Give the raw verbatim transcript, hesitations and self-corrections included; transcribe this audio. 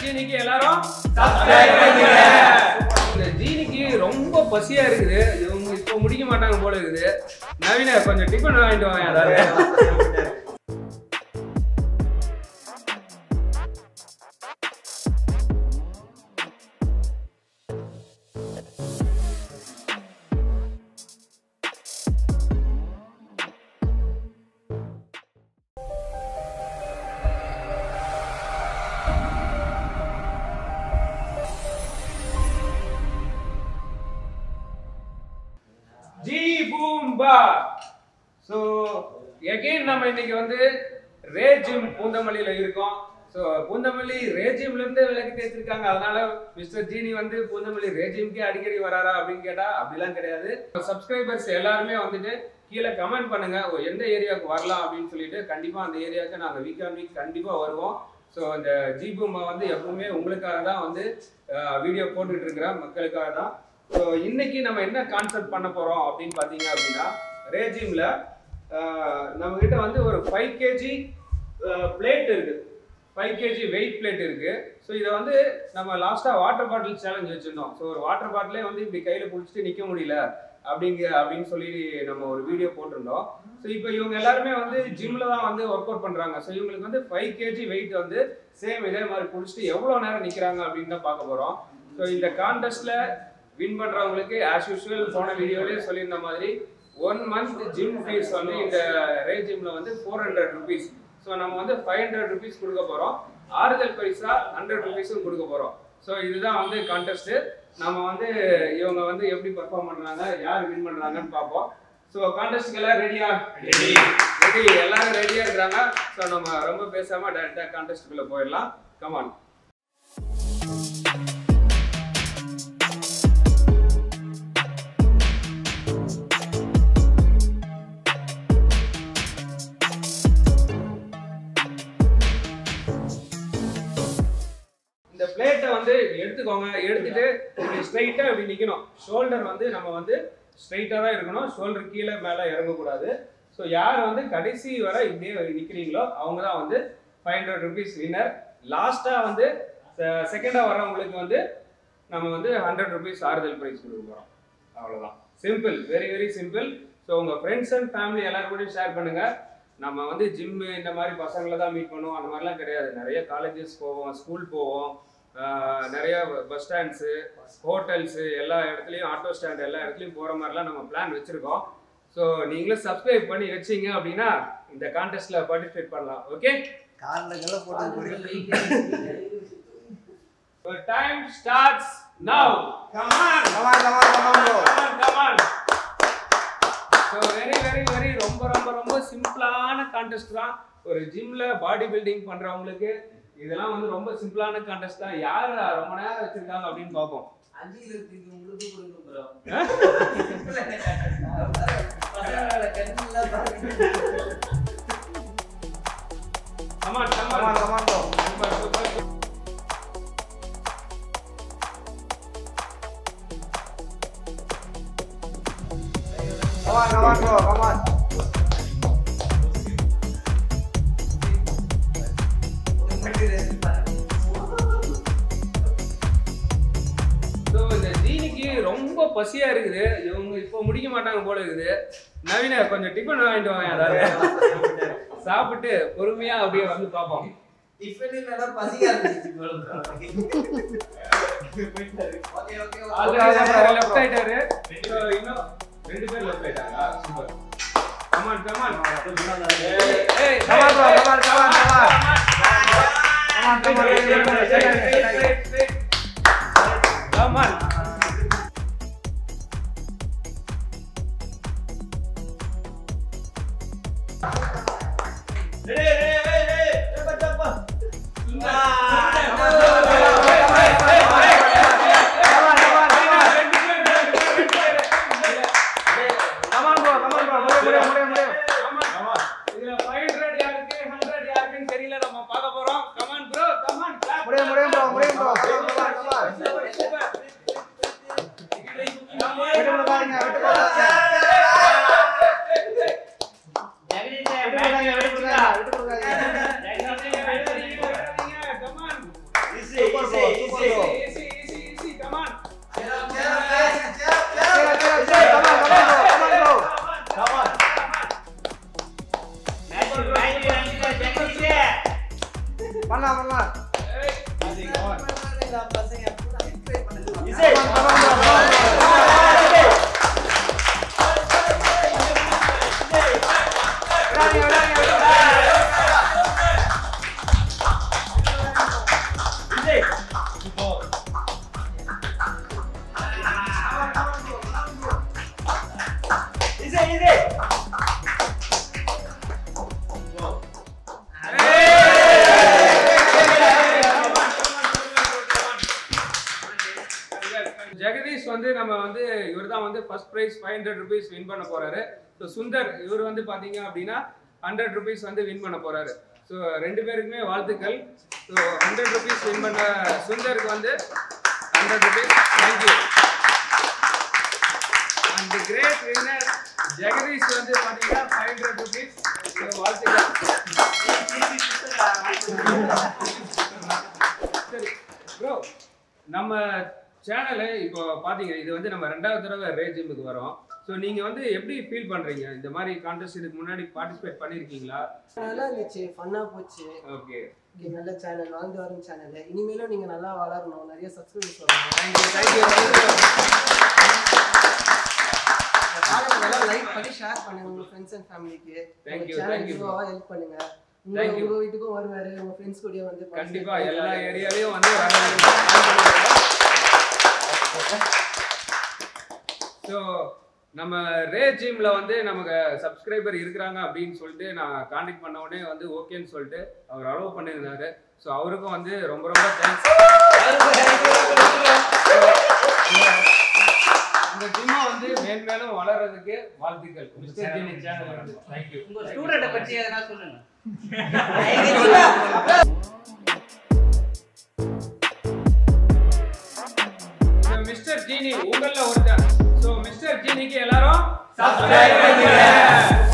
Mrgenie எல்லாரும் subscribe பண்ணுங்க. இந்த ஜீனிக்கு ரொம்ப பசியா இருக்குது. இவங்க இப்போ முடிக்க மாட்டாங்க போல இருக்குது. நவீன கொஞ்சம் டிபன் வாங்கிட்டு வாங்க எல்லாரும். G boom ba. So again நம்ம இன்னைக்கு வந்து Raygym Poonamallee இருக்கோம். So Poonamallee Raygym ல இருந்து விலக்கி தேச்சிருக்காங்க. அதனால மிஸ்டர் Genie வந்து Poonamallee Raygym க்கு அடிக்கடி வராரா அப்படினு கேட்டா அப்படிலாம் கிடையாது. சப்ஸ்கிரைபர்ஸ் எல்லாரும் வந்துட்டு கீழ கமெண்ட் பண்ணுங்க எந்த ஏரியாக்கு வரலாம் அப்படினு சொல்லிட்டு கண்டிப்பா அந்த ஏரியாக்கு நாங்க வீக் ஆன் வீக் கண்டிப்பா வருவோம். சோ அந்த G boom வந்து எப்பவுமே உங்களுக்காக தான் வந்து வீடியோ போட்டுட்டு இருக்கறேன் மக்களுக்காக தான். So இன்னைக்கு நம்ம என்ன கான்செப்ட் பண்ண போறோம் அப்படினு பாத்தீங்க அப்படினா Raygymல நம்ம கிட்ட வந்து ஒரு five kilograms பிளேட் இருக்கு. five kilograms weight plate இருக்கு. சோ இத வந்து நம்ம லாஸ்டா வாட்டர் பாட்டில் சேலஞ்ச் வச்சிருந்தோம். சோ ஒரு வாட்டர் பாட்டிலே வந்து இப்படி கையில புடிச்சிட்டு நிக்க முடியல அப்படிங்க அப்படினு சொல்லி நம்ம ஒரு வீடியோ போட்டுருந்தோம். சோ இப்போ இவங்க எல்லாரும் வந்து ஜிம்ல தான் வந்து வொர்க் அவுட் பண்றாங்க. சோ இவங்களுக்கு வந்து five kilograms weight வந்து சேம் இதே மாதிரி புடிச்சிட்டு எவ்வளவு நேரம் நிக்கறாங்க அப்படினு தான் பார்க்க போறோம். சோ இந்த கான்டெஸ்ட்ல வின் பண்றவங்களுக்கு as usual போன வீடியோலயே சொல்லிருந்த மாதிரி one month gym fees வந்து இந்த Raygymல வந்து four hundred rupees. சோ நம்ம வந்து five hundred rupees கொடுக்க போறோம். ஆறுதல் பரிசா one hundred rupees கொடுக்க போறோம். சோ இதுதான் வந்து கான்டெஸ்ட். நாம வந்து இவங்க வந்து எப்படி பெர்ஃபார்ம் பண்றாங்க, யார் வின் பண்றாங்கன்னு பாப்போம். சோ கான்டெஸ்ட்க்கு எல்லாம் ரெடியா? ரெடி. ரெடி எல்லாரும் ரெடியா இருக்காங்க. சோ நம்ம ரொம்ப பேசாம டைரக்டா கான்டெஸ்ட்க்குள்ள போயிடலாம். Come on. இந்த பிளேட்டை வந்து எடுத்துக்கோங்க. எடுத்துட்டு இப்படி ஸ்ட்ரைட்டா இப்படி நிக்கணும். ஷோல்டர் வந்து நம்ம வந்து ஸ்ட்ரைட்டா தான் இருக்கணும். ஷோல்டர் கீழே மேல இறங்க கூடாது. சோ யார் வந்து கடைசி வரை இப்படியே நிக்கிறீங்களோ அவங்க தான் வந்து five hundred rupees வின்னர். லாஸ்டா வந்து செகண்டா வரவங்களுக்கு வந்து நம்ம வந்து one hundred rupees ஆறுதல் பிரைஸ் கொடுக்க போறோம். அவ்வளவுதான். Simple, very very simple. So உங்க ஃப்ரெண்ட்ஸ் அண்ட் ஃபேமிலி எல்லாரும் கூட ஷேர் பண்ணுங்க. நம்ம வந்து ஜிம் இந்த மாதிரி பசங்களை தான் மீட் பண்ணுவோம் அந்த மாதிரிலாம் கிடையாது. நிறைய காலேஜஸ் போவோம், ஸ்கூல் போவோம், நிறைய பஸ் ஸ்டாண்ட்ஸு, ஹோட்டல்ஸு, எல்லா இடத்துலையும் ஆட்டோ ஸ்டாண்ட் எல்லா இடத்துலையும் போகிற மாதிரிலாம் நம்ம பிளான் வச்சுருக்கோம். ஸோ நீங்களும் சப்ஸ்கிரைப் பண்ணி வச்சிங்க அப்படின்னா இந்த கான்டெஸ்ட்டில் பார்ட்டிசிபேட் பண்ணலாம். Okay, time starts now. Come on come on come on come on come on. So very very very ரொம்ப ரொம்ப ரொம்ப சிம்பிளான கான்டெஸ்ட் தான். ஒரு ஜிம்ல பாடி பில்டிங் பண்றவங்களுக்கு இதெல்லாம் வந்து ரொம்ப சிம்பிளான கான்டெஸ்ட் தான். யார் ரொம்ப நேரம் வச்சிருக்காங்க அப்படின்னு பார்ப்போம். Come on, come on, come on, bro. Super, super. Come on, come on, bro. Come on. So இந்த ஜீனிக்கு ரொம்ப பசியா இருக்குது. இவங்க இப்போ முடிக்க மாட்டாங்க போல இருக்குது. நவீன கொஞ்சம் டிபன் வாங்கிட்டு வாங்க எல்லாரும். சாப்பிட்டு பொறுமையா அப்படியே வந்து பாப்போம். டிபன் இல்லனா பசியா இருந்துச்சு போல. Okay okay okay. லெஃப்ட் ஆயிட்டாரு. இன்னும் ரெண்டு பேர் லெஃப்ட் ஆயிட்டாங்க. Super. Come on come on. ஏய் come on bro, come on come on come on. Come on come on. Come on. Ready, ready, ready. Cepat, cepat. Come on, bro. Come on, bro. Mulai, mulai, mulai. Come on, come on. Idhula five hundred yaarukku, one hundred yaarukku theriyala nama paaka porom. Come on, bro. Come on. Mulai, mulai, bro. Mulai, bro. Come on, come on, come on. Vidu paringa, vidu paringa. Jagdish, vidu paringa, vidu paringa. First prize five hundred rupees win பண்ண போறாரு. So Sundar இவர் வந்து பாத்தீங்க அப்படின்னா hundred rupees வந்து win பண்ண போறாரு. So ரெண்டு பேருக்குமே வாழ்த்துக்கள். ஸோ ஹண்ட்ரட் ருபீஸ் வின் பண்ண சுந்தருக்கு வந்து hundred rupees. Thank you. And great winner Jagadish வந்து பாத்தீங்கன்னா ஃபைவ் ஹண்ட்ரட் ருபீஸ். ஸோ வாழ்த்துக்கள். சரி ப்ரோ, நம்ம சேனலை இப்போ பாத்தீங்க, இது வந்து நம்ம ரெண்டாவது தடவை ரேஜிமுக்கு வரோம். ஸோ நீங்க வந்து எப்படி ஃபீல் பண்றீங்க? இந்த மாதிரி கான்டெஸ்ட் இதுக்கு முன்னாடி பார்ட்டிசிபேட் பண்ணிருக்கீங்களா? நல்லா இருந்துச்சு, ஃபன்னா போச்சு. ஓகே, நல்ல சேனல், வாழ்ந்து வரும் சேனல். இனிமேலும் நீங்க நல்லா வளரணும், நிறைய சப்ஸ்கிரைபர்ஸ் வரணும். Thank you thank you. நல்லா லைக் பண்ணி ஷேர் பண்ணுங்க உங்க ஃப்ரெண்ட்ஸ் அண்ட் ஃபேமிலிக்கு. Thank you thank you. ஹெல்ப் பண்ணுங்க. உங்க வீட்டுக்கும் வருவாரு, உங்க ஃப்ரெண்ட்ஸ் கூட வந்து கண்டிப்பா எல்லா ஏரியாலயும் வந்து ஸோ நம்ம ரே ஜிம்ல வந்து நமக்கு சப்ஸ்கிரைபர் இருக்கிறாங்க அப்படின்னு சொல்லிட்டு நான் கான்டாக்ட் பண்ண உடனே வந்து ஓகேன்னு சொல்லிட்டு அவர் அலோவ் பண்ணியிருந்தாரு. ஸோ அவருக்கும் வந்து ரொம்ப ரொம்ப தேங்க்ஸ். இந்த ஜிம்மை வந்து மேன்மேலும் வளர்றதுக்கு வாழ்த்துக்கள். மிஸ்டர் ஜீனி சேனல் தேங்க்யூ. உங்க ஸ்டூடெண்ட்டை பத்தி எதனா சொல்லுங்க. மிஸ்டர் ஜீனி உங்கள ஒருத்தர். சோ மிஸ்டர் ஜீனிக்கு எல்லாரும் சப்ஸ்கிரைப் பண்ணுங்க.